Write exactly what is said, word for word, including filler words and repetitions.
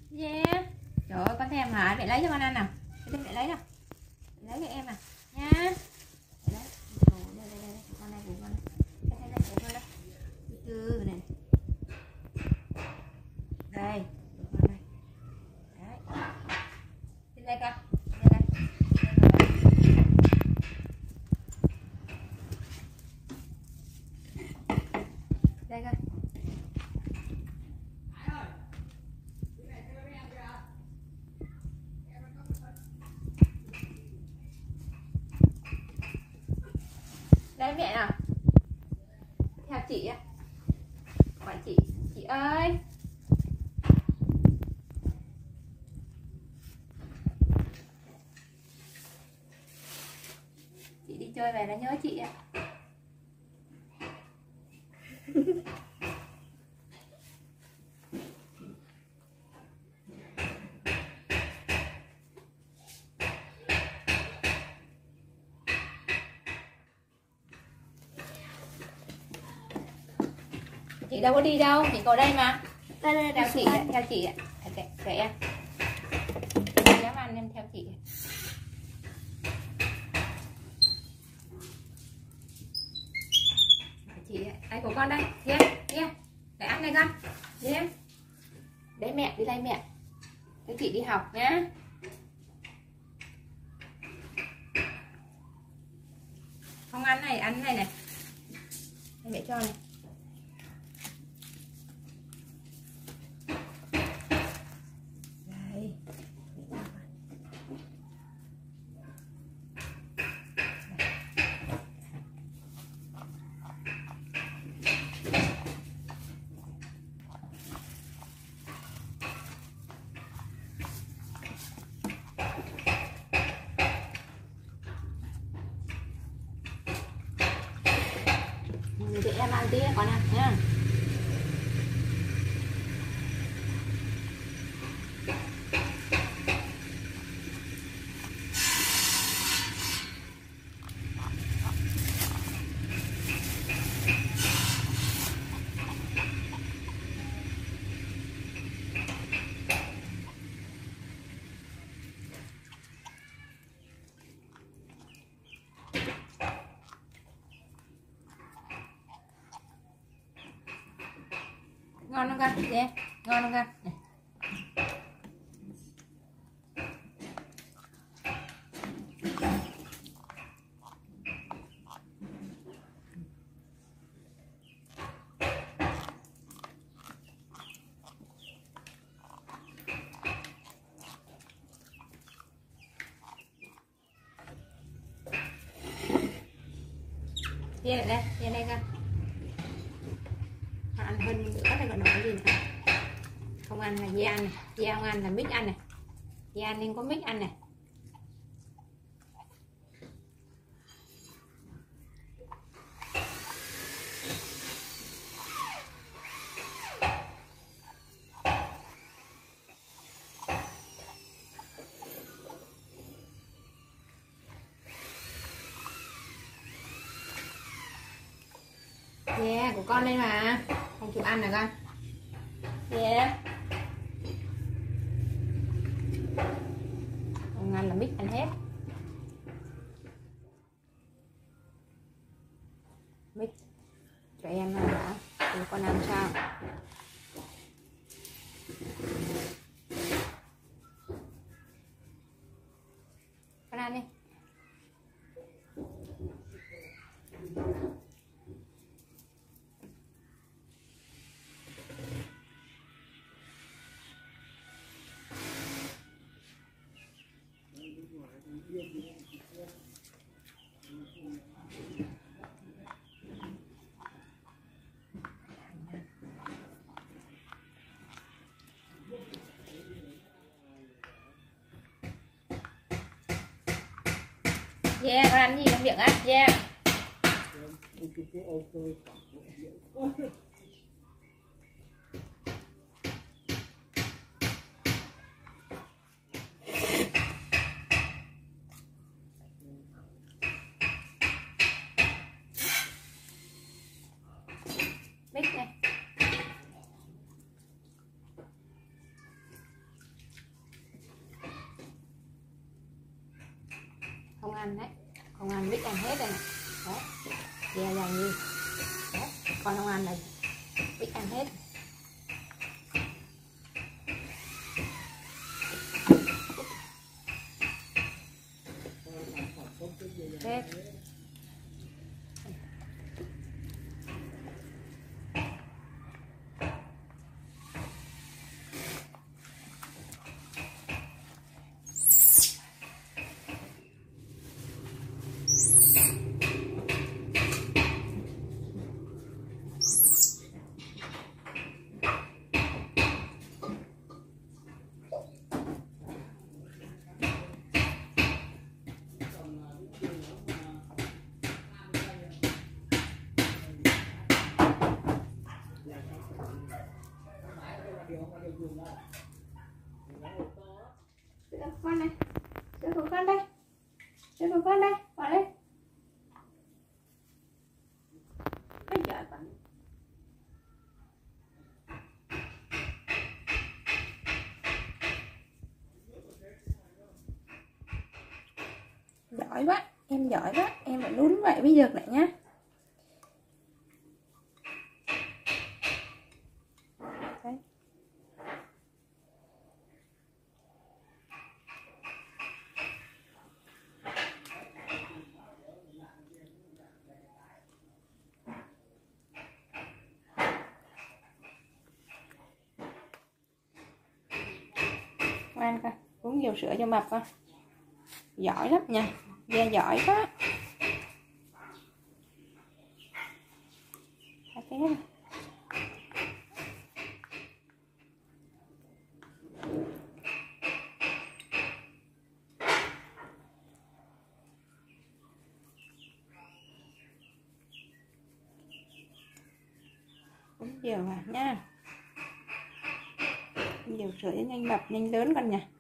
Yeah. Trời ơi, con thèm hả? Mẹ lấy cho con ăn nào. Để mẹ lấy nào. Mẹ lấy cho em à. Nha. Để lấy. Ồ, đây, đây, đây. Con này của con này. Đây, đây, đây, của con đây. Từ này. Đây. Của con này. Đấy. Đi đây con. Đây, đây. Đây con. Đây mẹ nào. Theo chị á. Gọi chị. Chị ơi. Chị đi chơi về nó nhớ chị á. Chị đâu có đi đâu, chị có đây mà. Đây đây, theo chị ạ, theo chị ạ. Kệ, kệ em. Em dám ăn em theo chị. Chị ạ, đây của con đây, kia, kia. Để ăn đây con. Đi em. Đấy mẹ, đi đây mẹ. Theo chị đi học nhá. Không ăn này, ăn này này. Đây mẹ cho này. Để em ăn tí con ăn nha. Ngon không con? Yeah. Ngon không con? Này. Chia đây, chia đây con. Ăn hơn nữa đây còn nói gì nữa. Không ăn là dê ăn này, dê không ăn là mít ăn này. Dê ăn nên có mít ăn này. Yeah, của con đây mà. Không chịu ăn hả con? Yeah. Không ăn là mix ăn hết. Mix cho em ăn đã. Để con ăn sao? Con ăn đi. Yeah, con ăn gì trong miệng á? Yeah. Mix này. ăn đấy, không ăn biết ăn hết đây này, đấy, dè dày như, đấy, con không ăn này, biết ăn hết. Đấy. Sữa của con này, sữa của con đây, sữa của con đây, bỏ lên. Ôi giời con. Giỏi quá, em giỏi quá, em phải lún vậy bây giờ lại nhá. Đấy. Ngoan con, uống nhiều sữa cho mập con. Giỏi lắm nha, da giỏi quá. Thế này. Uống nhiều vào nha, nhiều sữa nhanh mập nhanh lớn con nha.